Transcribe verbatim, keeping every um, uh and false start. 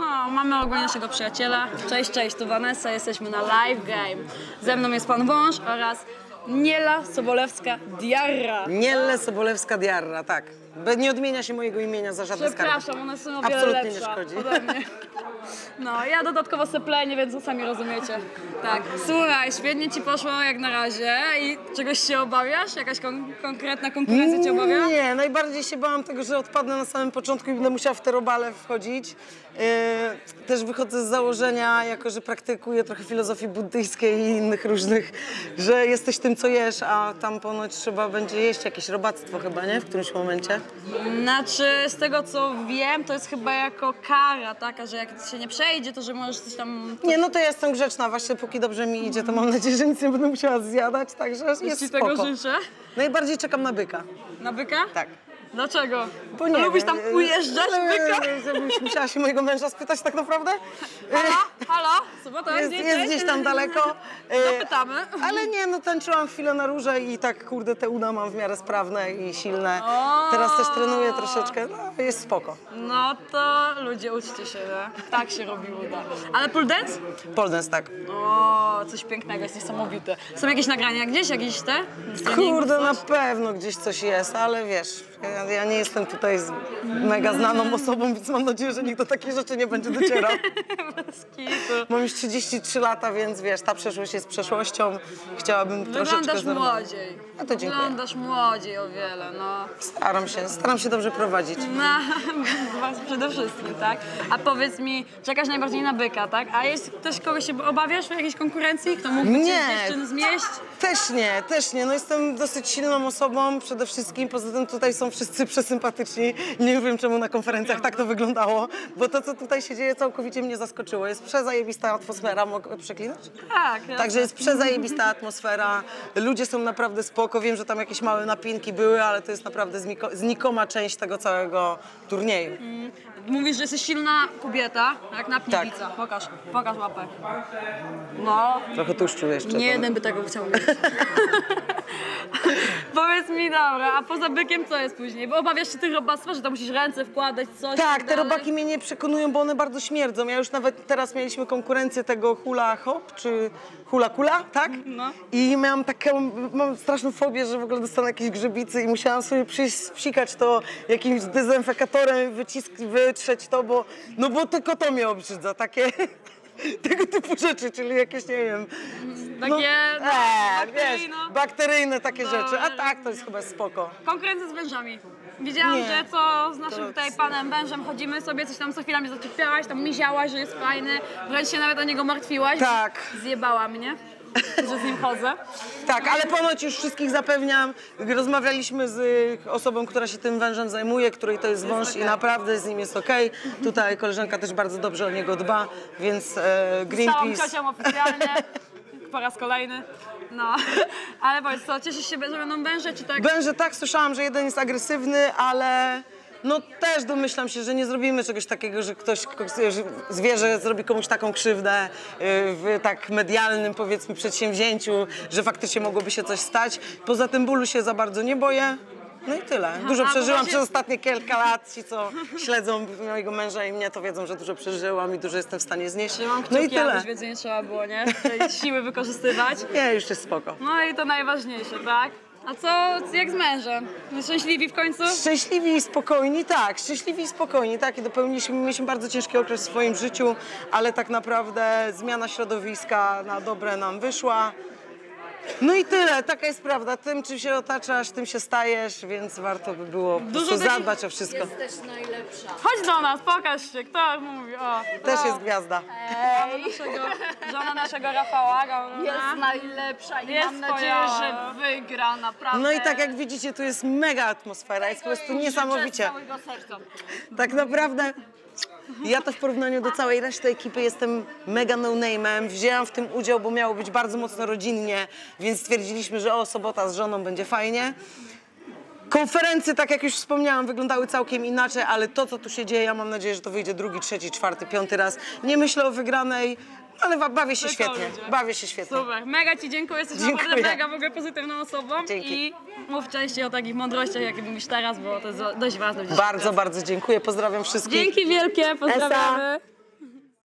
No, mamy ogólnie naszego przyjaciela. Cześć, cześć, tu Vanessa, jesteśmy na Live Game. Ze mną jest pan wąż oraz Niela Sobolewska-Diarra. Niele Sobolewska-Diarra, tak. Nie odmienia się mojego imienia za żadne skarby. Przepraszam, one są o wiele Absolutnie lepsze nie szkodzi. ode mnie. No, ja dodatkowo seplenię, więc sami rozumiecie. Tak, słuchaj, świetnie ci poszło jak na razie i czegoś się obawiasz? Jakaś kon konkretna konkurencja cię obawia? Nie, najbardziej się bałam tego, że odpadnę na samym początku i będę musiała w te robale wchodzić. Yy, też wychodzę z założenia, jako że praktykuję trochę filozofii buddyjskiej i innych różnych, że jesteś tym, co jesz, a tam ponoć trzeba będzie jeść jakieś robactwo chyba, nie? W którymś momencie. Znaczy, z tego co wiem, to jest chyba jako kara taka, że jak się nie przejdzie, to że możesz coś tam... Nie, no to ja jestem grzeczna, właśnie póki dobrze mi idzie, to mam nadzieję, że nic nie będę musiała zjadać, także jest ci spoko. tego życzę. Najbardziej czekam na byka. Na byka? Tak. Dlaczego? Bo nie Lubisz wiem, tam ujeżdżać byka? Żebyś musiała się mojego męża spytać tak naprawdę? Halo? Halo? Sobota? Jest, Gdzie jest jesteś? gdzieś tam daleko. Zapytamy. Ale nie, no tańczyłam chwilę na róże i tak, kurde, te uda mam w miarę sprawne i silne. O! Teraz też trenuję troszeczkę, no jest spoko. No to ludzie, uczcie się, nie? Tak się robi uda. Ale pole dance? Pole dance, tak. O, coś pięknego, jest niesamowite. Są jakieś nagrania gdzieś, jakieś te? Z treningu, Kurde, coś? na pewno gdzieś coś jest, ale wiesz, ja, ja nie jestem tutaj z mega znaną osobą, więc mam nadzieję, że nikt do takich rzeczy nie będzie docierał. Bez kitu. Mam już trzydzieści trzy lata, więc wiesz, ta przeszłość jest przeszłością. Chciałabym troszeczkę Wyglądasz znormalizować. młodziej. No to dziękuję. Wyglądasz młodziej o wiele, no. Staram się, staram się dobrze prowadzić. No, was przede wszystkim, tak? A powiedz mi, czekasz najbardziej na byka, tak? A jest ktoś, kogo się obawiasz w jakiejś konkurencji? Kto mógłby cię Nie. z dziewczyn zmieść? Też nie, też nie. No jestem dosyć silną osobą przede wszystkim. Poza tym tutaj są wszyscy przesympatyczni. Nie wiem, czemu na konferencjach tak to wyglądało, bo to, co tutaj się dzieje, całkowicie mnie zaskoczyło. Jest przezajebista atmosfera. Mogę przeklinać? Tak. Ja Także jest przezajebista atmosfera. Ludzie są naprawdę spoko. Wiem, że tam jakieś małe napinki były, ale to jest naprawdę zniko znikoma część tego całego turnieju. Mm. Mówisz, że jesteś silna kobieta, jak napnij Tak. bica. Pokaż, pokaż łapę. No, Trochę tłuszczu jeszcze. nie to- jeden by tego chciał mieć. Powiedz mi, dobra, a poza bykiem co jest później? Bo obawiasz się tych robactwa, że tam musisz ręce wkładać, coś Tak, tak te dalej? robaki mnie nie przekonują, bo one bardzo śmierdzą. Ja już nawet teraz mieliśmy konkurencję tego hula hop, czy hula kula, tak? No. I miałam taką, mam straszną fobię, że w ogóle dostanę jakieś grzybicy i musiałam sobie przyjść, psikać to jakimś dezynfekatorem, wycisk, wytrzeć to, bo, no bo tylko to mnie obrzydza, takie tego typu rzeczy, czyli jakieś, nie wiem... Takie, no, e, bakteryjne. wiesz, bakteryjne takie No, rzeczy, a ale- tak, to jest chyba spoko. Konkurencja z wężami. Widziałam, Nie. że co z naszym To- tutaj panem wężem chodzimy sobie, coś tam co chwila mnie zaczepiałaś, tam miziałaś, że jest fajny, wręcz się nawet o niego martwiłaś. Tak. Zjebała mnie, że z nim chodzę. Tak, ale ponoć już wszystkich zapewniam. Rozmawialiśmy z y, osobą, która się tym wężem zajmuje, której to jest wąż i naprawdę z nim jest okej. Tutaj koleżanka też bardzo dobrze o niego dba, więc e, Stałam Greenpeace... ciocią oficjalnie, po raz kolejny. No, ale powiedz co, cieszysz się, że będą węże, czy tak? Węże, tak, słyszałam, że jeden jest agresywny, ale no też domyślam się, że nie zrobimy czegoś takiego, że ktoś, że zwierzę zrobi komuś taką krzywdę y, w tak medialnym, powiedzmy, przedsięwzięciu, że faktycznie mogłoby się coś stać. Poza tym bólu się za bardzo nie boję. No i tyle. Dużo a, bo przeżyłam właśnie- przez ostatnie kilka lat. Ci, co śledzą mojego męża i mnie, to wiedzą, że dużo przeżyłam i dużo jestem w stanie znieść. Trzymam No i kciuki, tyle. abyś więcej nie trzeba było, nie? Tej siły wykorzystywać. Nie, już jest spoko. No i to najważniejsze, tak? A co, jak z mężem? Szczęśliwi w końcu? Szczęśliwi i spokojni, tak, szczęśliwi i spokojni, tak. I dopełniliśmy, mieliśmy bardzo ciężki okres w swoim życiu, ale tak naprawdę zmiana środowiska na dobre nam wyszła. No i tyle, taka jest prawda. Tym, czym się otaczasz, tym się stajesz, więc warto by było po prostu takich- zadbać o wszystko. Jesteś najlepsza. Chodź do nas, pokaż się, kto mówi, o. Też o. jest gwiazda. Żona naszego, żona naszego Rafała, Gauna. Jest najlepsza i Jest mam nadzieję, wspaniała. że wygra, naprawdę. No i tak jak widzicie, tu jest mega atmosfera, jest po prostu Życzę niesamowicie. z całego serca. Tak naprawdę ja to w porównaniu do całej reszty ekipy jestem mega no-name'em. Wzięłam w tym udział, bo miało być bardzo mocno rodzinnie, więc stwierdziliśmy, że o, sobota z żoną będzie fajnie. Konferencje, tak jak już wspomniałam, wyglądały całkiem inaczej, ale to, co tu się dzieje, ja mam nadzieję, że to wyjdzie drugi, trzeci, czwarty, piąty raz. Nie myślę o wygranej, ale wa- bawię się Tylko świetnie. ludzie. Bawię się świetnie. Super, mega ci dziękuję, jesteś Dziękuję. naprawdę mega w ogóle pozytywną osobą. Dzięki. I mów częściej o takich mądrościach, jakie mówisz teraz, bo to jest dość ważne. w dzisiejszych Bardzo, bardzo dziękuję. Pozdrawiam wszystkich. Dzięki wielkie, pozdrawiamy.